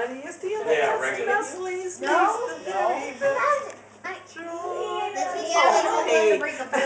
funniest deal. Yeah, regular. Nestles, No? the very best. Does he have any to bring the